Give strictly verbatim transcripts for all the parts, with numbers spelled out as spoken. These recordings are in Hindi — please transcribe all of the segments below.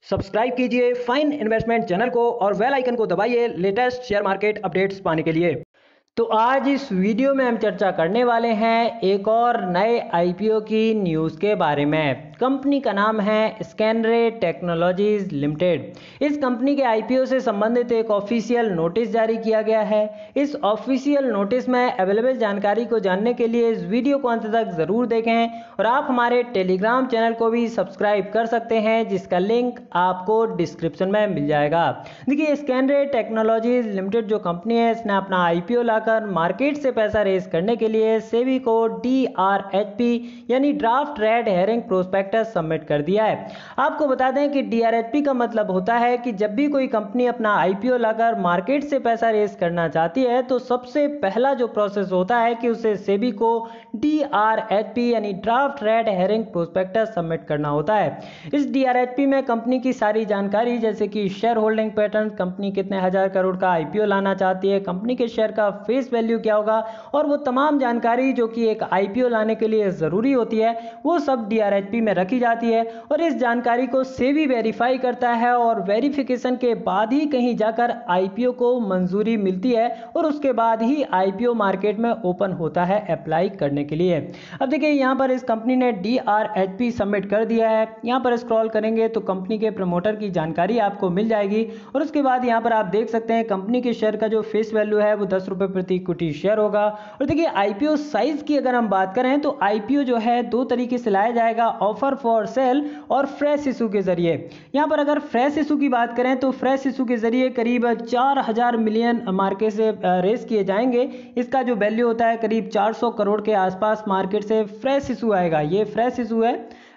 सब्सक्राइब कीजिए फाइन इन्वेस्टमेंट चैनल को और बेल आइकन को दबाइए लेटेस्ट शेयर मार्केट अपडेट्स पाने के लिए। तो आज इस वीडियो में हम चर्चा करने वाले हैं एक और नए आईपीओ की न्यूज़ के बारे में। कंपनी का नाम है स्कैनरे टेक्नोलॉजीज लिमिटेड। इस कंपनी के आईपीओ से संबंधित एक ऑफिशियल नोटिस जारी किया गया है। इस ऑफिशियल नोटिस में अवेलेबल जानकारी को जानने के लिए इस वीडियो को अंत तक ज़रूर देखें और आप हमारे टेलीग्राम चैनल को भी सब्सक्राइब कर सकते हैं, जिसका लिंक आपको डिस्क्रिप्शन में मिल जाएगा। देखिए, स्कैनरे टेक्नोलॉजीज लिमिटेड जो कंपनी है, इसने अपना आईपीओ लाकर मार्केट से पैसा रेज करने के लिए सेबी को डी आर एच पी यानी draft red herring prospectus submit कर दिया है। आपको बता दें कि डी आर एच पी का मतलब होता है कि जब भी कोई कंपनी अपना आईपीओ लाकर मार्केट से पैसा रेज करना चाहती है तो सबसे पहला जो प्रोसेस होता है कि उसे सेबी को डी आर एच पी यानी draft red herring prospectus submit करना होता है। इस डी आर एच पी में कंपनी की सारी जानकारी जैसे कि शेयर होल्डिंग पैटर्न, कंपनी कितने हजार करोड़ का आईपीओ लाना चाहती है, कंपनी के शेयर का फेस वैल्यू क्या होगा और वो तमाम जानकारी जो कि एक आईपीओ लाने के लिए जरूरी होती है वो सब डी आर एच पी में रखी जाती है और इस जानकारी को सेबी वेरीफाई करता है और वेरिफिकेशन के बाद ही कहीं जाकर आईपीओ को मंजूरी मिलती है और उसके बाद ही आईपीओ मार्केट में ओपन होता है अप्लाई करने के लिए। अब देखिए, यहाँ पर इस कंपनी ने D R H P submit कर दिया है। यहाँ पर स्क्रॉल करेंगे तो कंपनी के प्रमोटर की जानकारी आपको मिल जाएगी और उसके बाद यहाँ पर आप देख सकते हैं कंपनी के शेयर का जो फेस वैल्यू है वो दस रुपए प्रति इक्विटी शेयर होगा। और देखिए, आईपीओ साइज की अगर हम बात करें तो आईपीओ जो है दो तरीके से लाया जाएगा, ऑफर फॉर सेल और फ्रेश इशू के जरिए। यहाँ पर अगर फ्रेश इशू की बात करें तो फ्रेश इशू के जरिए करीब चार हजार मिलियन मार्केट से रेस किए जाएंगे। इसका जो वैल्यू होता है करीब चार सौ करोड़ के आसपास मार्केट से फ्रेश इशू आएगा, ये फ्रेश इशू है।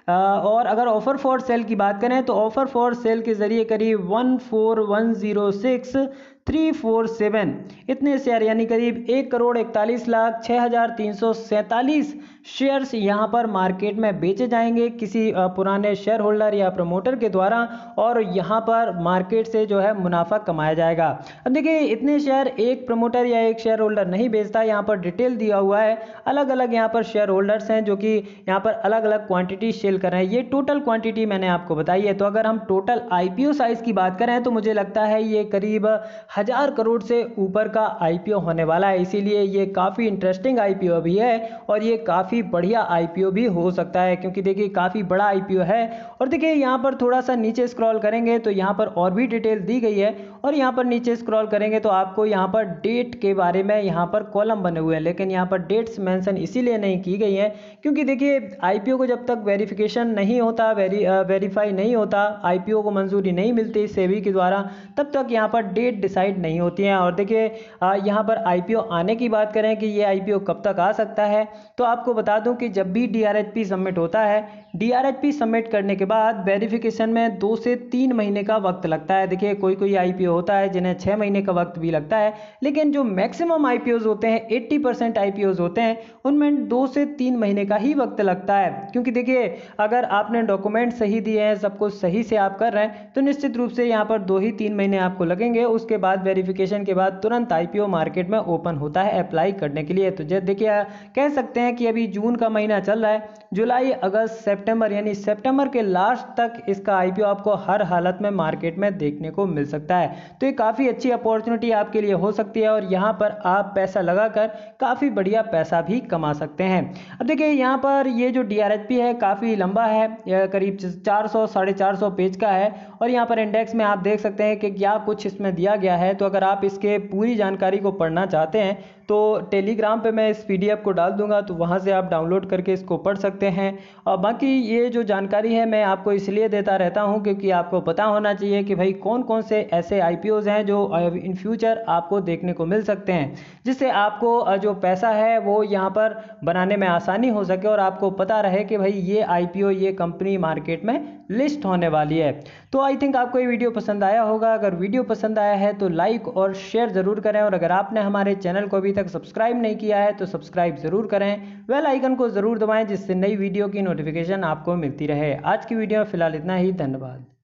और अगर ऑफर फॉर सेल की बात करें तो ऑफर फॉर सेल के जरिए करीब one four one zero six three four seven इतने शेयर यानी करीब एक करोड़ इकतालीस लाख छः हजार तीन सौ सैंतालीस शेयर्स यहाँ पर मार्केट में बेचे जाएंगे किसी पुराने शेयर होल्डर या प्रमोटर के द्वारा और यहाँ पर मार्केट से जो है मुनाफा कमाया जाएगा। अब देखिए, इतने शेयर एक प्रमोटर या एक शेयर होल्डर नहीं बेचता, यहाँ पर डिटेल दिया हुआ है। अलग अलग यहाँ पर शेयर होल्डर्स हैं जो कि यहाँ पर अलग अलग क्वांटिटी सेल कर रहे हैं। ये टोटल क्वांटिटी मैंने आपको बताई है। तो अगर हम टोटल आईपीओ साइज की बात करें तो मुझे लगता है ये करीब हजार करोड़ से ऊपर का आईपीओ होने वाला है, इसीलिए ये काफी इंटरेस्टिंग आईपीओ भी है और ये काफी बढ़िया आईपीओ भी हो सकता है क्योंकि देखिए काफी बड़ा आईपीओ है। और देखिए, यहाँ पर थोड़ा सा नीचे स्क्रॉल करेंगे तो यहाँ पर और भी डिटेल दी गई है और यहाँ पर नीचे स्क्रॉल करेंगे तो आपको यहाँ पर डेट के बारे में यहाँ पर कॉलम बने हुए हैं, लेकिन यहाँ पर डेट्स मेंशन इसीलिए नहीं की गई है क्योंकि देखिए आईपीओ को जब तक वेरिफिकेशन नहीं होता, वेरी वेरीफाई नहीं होता, आईपीओ को मंजूरी नहीं मिलती सेबी के द्वारा, तब तक यहाँ पर डेट डिसाइड नहीं होती हैं। और देखिए, यहाँ पर आईपीओ आने की बात करें कि ये आईपीओ कब तक आ सकता है तो आपको बता दूं कि जब भी D R H P submit होता है, D R H P submit करने के बाद वेरिफिकेशन में दो से तीन महीने का वक्त लगता है। देखिए, कोई कोई आईपीओ होता है जिन्हें छः महीने का वक्त भी लगता है, लेकिन जो मैक्सिमम आईपीओज होते हैं, अस्सी परसेंट आईपीओज होते हैं, उनमें दो से तीन महीने का ही वक्त लगता है। क्योंकि देखिए, अगर आपने डॉक्यूमेंट सही दिए हैं, सब कुछ सही से आप कर रहे हैं तो निश्चित रूप से यहाँ पर दो ही तीन महीने आपको लगेंगे। उसके बाद वेरिफिकेशन के बाद तुरंत आईपीओ मार्केट में ओपन होता है अप्लाई करने के लिए। तो जब देखिए, कह सकते हैं कि अभी जून का महीना चल रहा है, जुलाई अगस्त सितंबर यानी सितंबर के लास्ट तक इसका आईपीओ आपको हर हालत में मार्केट में देखने को मिल सकता है। तो ये काफ़ी अच्छी अपॉर्चुनिटी आपके लिए हो सकती है और यहाँ पर आप पैसा लगाकर काफ़ी बढ़िया पैसा भी कमा सकते हैं। अब देखिए, यहाँ पर ये जो डी आर एच पी है काफ़ी लंबा है, यह करीब चार सौ साढ़े चार सौ पेज का है और यहाँ पर इंडेक्स में आप देख सकते हैं कि क्या कुछ इसमें दिया गया है। तो अगर आप इसके पूरी जानकारी को पढ़ना चाहते हैं तो टेलीग्राम पे मैं इस पीडीएफ को डाल दूंगा, तो वहाँ से आप डाउनलोड करके इसको पढ़ सकते हैं। और बाकी ये जो जानकारी है मैं आपको इसलिए देता रहता हूँ क्योंकि आपको पता होना चाहिए कि भाई कौन कौन से ऐसे आईपीओज हैं जो इन फ्यूचर आपको देखने को मिल सकते हैं, जिससे आपको जो पैसा है वो यहाँ पर बनाने में आसानी हो सके और आपको पता रहे कि भाई ये आईपीओ, ये कंपनी मार्केट में लिस्ट होने वाली है। तो आई थिंक आपको ये वीडियो पसंद आया होगा। अगर वीडियो पसंद आया है तो लाइक और शेयर जरूर करें और अगर आपने हमारे चैनल को अभी तक सब्सक्राइब नहीं किया है तो सब्सक्राइब जरूर करें, बेल आइकन को जरूर दबाएं जिससे नई वीडियो की नोटिफिकेशन आपको मिलती रहे। आज की वीडियो में फिलहाल इतना ही, धन्यवाद।